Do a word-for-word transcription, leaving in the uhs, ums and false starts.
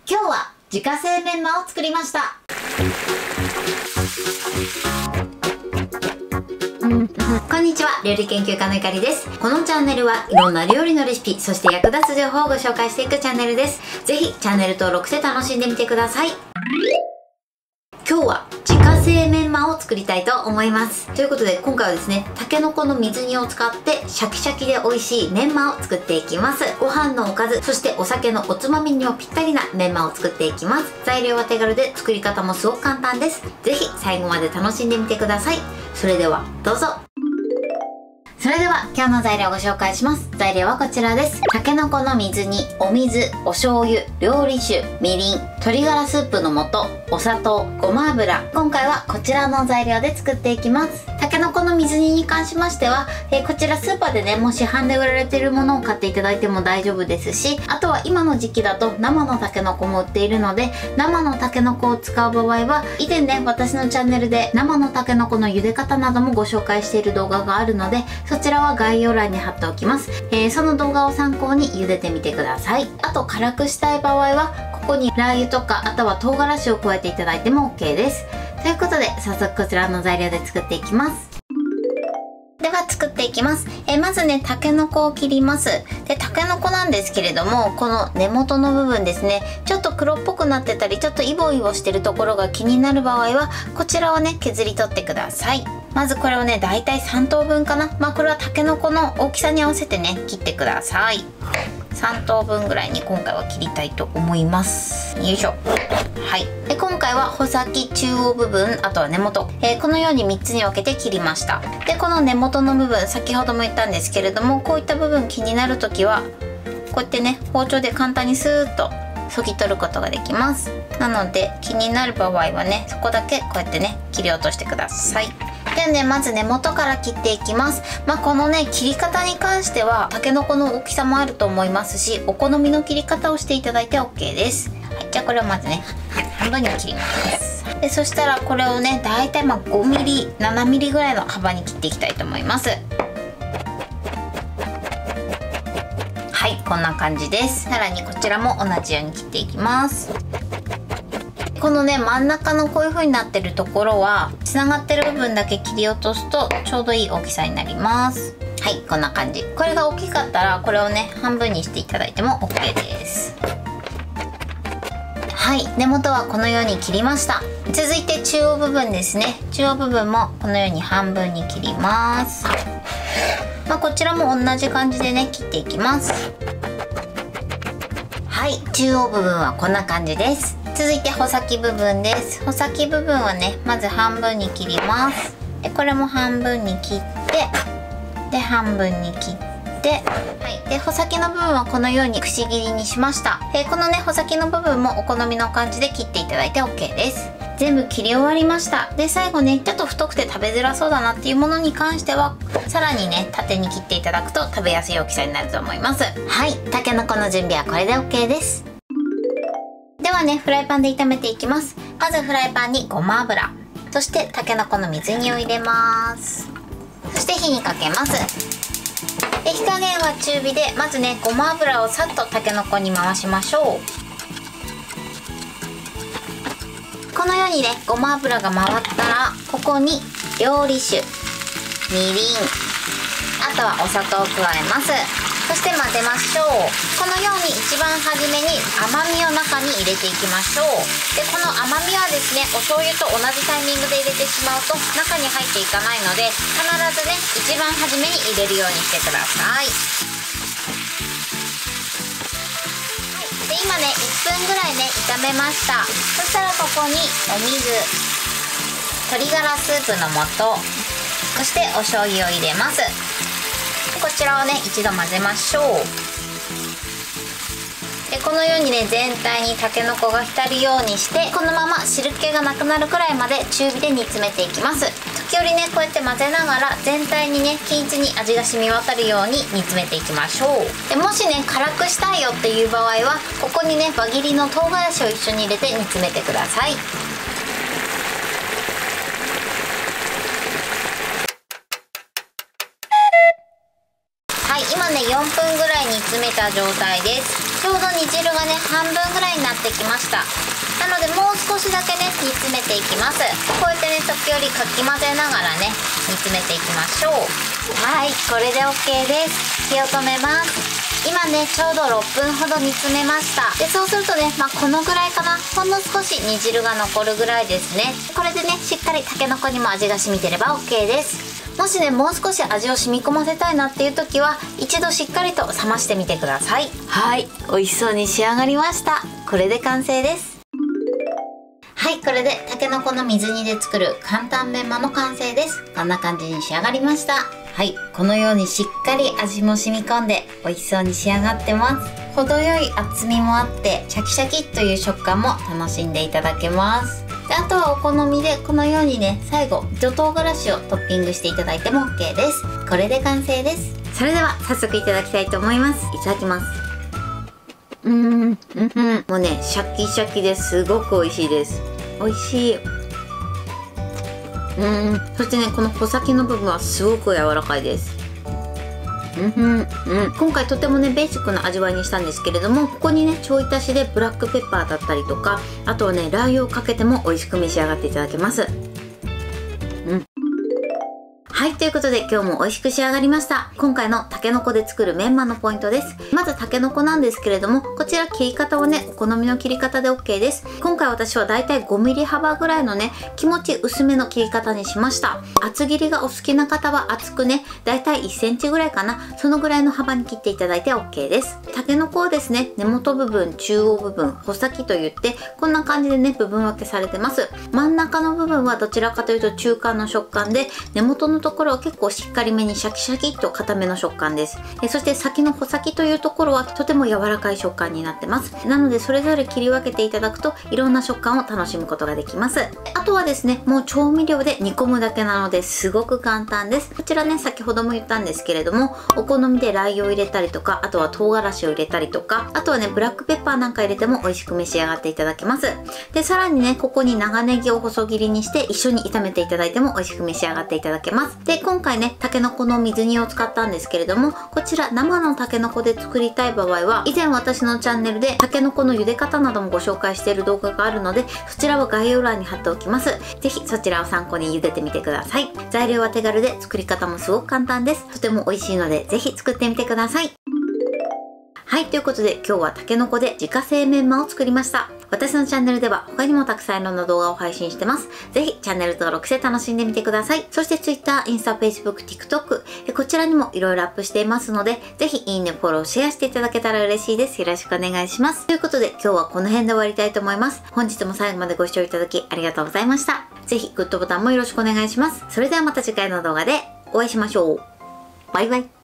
今日は自家製メンマを作りました。うんこんにちは、料理研究家のゆかりです。このチャンネルはいろんな料理のレシピ、そして役立つ情報をご紹介していくチャンネルです。ぜひチャンネル登録して楽しんでみてください。今日は自家製メンマを作りたいと思います。ということで今回はですね、たけのこの水煮を使ってシャキシャキで美味しいメンマを作っていきます。ご飯のおかず、そしてお酒のおつまみにもぴったりなメンマを作っていきます。材料は手軽で作り方もすごく簡単です。ぜひ最後まで楽しんでみてください。それではどうぞ。それでは今日の材料をご紹介します。材料はこちらです。たけのこの水煮、お水、お醤油、料理酒、みりん、鶏ガラスープの素、お砂糖、ごま油。今回はこちらの材料で作っていきます。たけのこの水煮に関しましては、えー、こちらスーパーでね、もう市販で売られているものを買っていただいても大丈夫ですし、あとは今の時期だと生のたけのこも売っているので、生のたけのこを使う場合は、以前ね、私のチャンネルで生のたけのこの茹で方などもご紹介している動画があるので、そちらは概要欄に貼っておきます。えー、その動画を参考に茹でてみてください。あと辛くしたい場合は、ここにラー油とか、あとは唐辛子を加えていただいても OK です。ということで、早速こちらの材料で作っていきます。では作っていきます。えー、まずね、たけのこを切ります。で、たけのこなんですけれども、この根元の部分ですね、ちょっと黒っぽくなってたり、ちょっとイボイボしてるところが気になる場合は、こちらをね、削り取ってください。まずこれをね、だいたいさんとうぶんかな。まあこれはたけのこの大きさに合わせてね、切ってください。さんとうぶんぐらいに今回は切りたいと思います。よいしょ。はい。で、今回は穂先、中央部分、あとは根元、えー、このようにみっつに分けて切りました。で、この根元の部分、先ほども言ったんですけれども、こういった部分気になるときは、こうやってね、包丁で簡単にスーッとそぎ取ることができます。なので、気になる場合はね、そこだけこうやってね、切り落としてください。ではね、まず根元から切っていきます。まあ、このね、切り方に関しては、たけのこの大きさもあると思いますし、お好みの切り方をしていただいて OK です。はい、じゃあこれをまずね、半分に切ります。で、そしたらこれをね、だいたいまあごミリ、ななミリぐらいの幅に切っていきたいと思います。はい、こんな感じです。さらにこちらも同じように切っていきます。このね、真ん中のこういう風になってるところは、つながってる部分だけ切り落とすとちょうどいい大きさになります。はい、こんな感じ。これが大きかったらこれをね、半分にしていただいても OK です。はい、根元はこのように切りました。続いて中央部分ですね。中央部分もこのように半分に切ります。まあ、こちらも同じ感じでね、切っていきます。はい、中央部分はこんな感じです。続いて穂先部分です。穂先部分はね、まず半分に切ります。で、これも半分に切って、で、半分に切って、はい。で、穂先の部分はこのようにくし切りにしました。で、このね、穂先の部分もお好みの感じで切っていただいて OK です。全部切り終わりました。で、最後ね、ちょっと太くて食べづらそうだなっていうものに関しては、さらにね、縦に切っていただくと食べやすい大きさになると思います。はい。たけのこの準備はこれで OK です。ではね、フライパンで炒めていきます。まずフライパンにごま油、そしてたけのこの水煮を入れます。そして火にかけます。で、火加減は中火で、まずね、ごま油をさっとたけのこに回しましょう。このようにね、ごま油が回ったら、ここに料理酒、みりん、あとはお砂糖を加えます。そして混ぜましょう。このように一番初めに甘みを中に入れていきましょう。で、この甘みはですね、お醤油と同じタイミングで入れてしまうと中に入っていかないので、必ずね、一番初めに入れるようにしてください。はい。で、今ね、いっぷんぐらいね、炒めました。そしたらここにお水、鶏ガラスープの素、そしてお醤油を入れます。こちらをね、一度混ぜましょう。で、このようにね、全体にたけのこが浸るようにして、このまま汁気がなくなるくらいまで中火で煮詰めていきます。時折ね、こうやって混ぜながら全体にね、均一に味が染み渡るように煮詰めていきましょう。で、もしね、辛くしたいよっていう場合は、ここにね、輪切りの唐辛子を一緒に入れて煮詰めてください。はい、今ねよんぷんぐらい煮詰めた状態です。 ちょうど煮汁がね半分ぐらいになってきました。なのでもう少しだけね煮詰めていきます。こうやってね時折かき混ぜながらね煮詰めていきましょう。はい、これで オーケー です。火を止めます。今ねちょうどろっぷんほど煮詰めました。でそうするとね、まあ、このぐらいかな、ほんの少し煮汁が残るぐらいですね。これでねしっかりたけのこにも味が染みてれば オーケー です。もしねもう少し味を染み込ませたいなっていう時は一度しっかりと冷ましてみてください。はい、美味しそうに仕上がりました。これで完成です。はい、これでたけのこの水煮で作る簡単メンマの完成です。こんな感じに仕上がりました。はい、このようにしっかり味も染み込んで美味しそうに仕上がってます。程よい厚みもあってシャキシャキという食感も楽しんでいただけます。であとはお好みでこのようにね最後糸唐辛子をトッピングしていただいても オーケー です。これで完成です。それでは早速いただきたいと思います。いただきます。うーん、うんうん、もうねシャキシャキですごく美味しいです。美味しい。うん、そしてねこの穂先の部分はすごく柔らかいです。うんうん、うん、今回とてもねベーシックな味わいにしたんですけれども、ここにねちょい足しでブラックペッパーだったりとか、あとはねラー油をかけても美味しく召し上がっていただけます。うん、はい、ということで今日も美味しく仕上がりました。今回のたけのこで作るメンマのポイントです。まずたけのこなんですけれども、こちら切り方はねお好みの切り方で オーケー です。今回私はだいたいごミリ幅ぐらいのね気持ち薄めの切り方にしました。厚切りがお好きな方は厚くねだいたいいっセンチぐらいかな、そのぐらいの幅に切っていただいて オーケー です。たけのこはですね根元部分、中央部分、穂先といってこんな感じでね部分分けされてます。真ん中の部分はどちらかというと中間の食感で、根元のところは結構しっかりめにシャキシャキっと固めの食感です。えそして先の穂先というところはとても柔らかい食感になってます。なのでそれぞれ切り分けていただくといろんな食感を楽しむことができます。あとはですねもう調味料で煮込むだけなのですごく簡単です。こちらね先ほども言ったんですけれども、お好みでラー油を入れたりとか、あとは唐辛子を入れたりとか、あとはねブラックペッパーなんか入れても美味しく召し上がっていただけます。でさらにねここに長ネギを細切りにして一緒に炒めていただいても美味しく召し上がっていただけます。で今回ねたけのこの水煮を使ったんですけれども、こちら生のたけのこで作りたい場合は以前私のチャンネルでたけのこの茹で方などもご紹介している動画があるので、そちらは概要欄に貼っておきます。ぜひそちらを参考に茹でてみてください。材料は手軽で作り方もすごく簡単です。とても美味しいのでぜひ作ってみてください。はい、ということで今日はたけのこで自家製メンマを作りました。私のチャンネルでは他にもたくさんいろんな動画を配信してます。ぜひチャンネル登録して楽しんでみてください。そして Twitter、インスタ、Facebook、TikTok、こちらにもいろいろアップしていますので、ぜひいいね、フォロー、シェアしていただけたら嬉しいです。よろしくお願いします。ということで今日はこの辺で終わりたいと思います。本日も最後までご視聴いただきありがとうございました。ぜひグッドボタンもよろしくお願いします。それではまた次回の動画でお会いしましょう。バイバイ。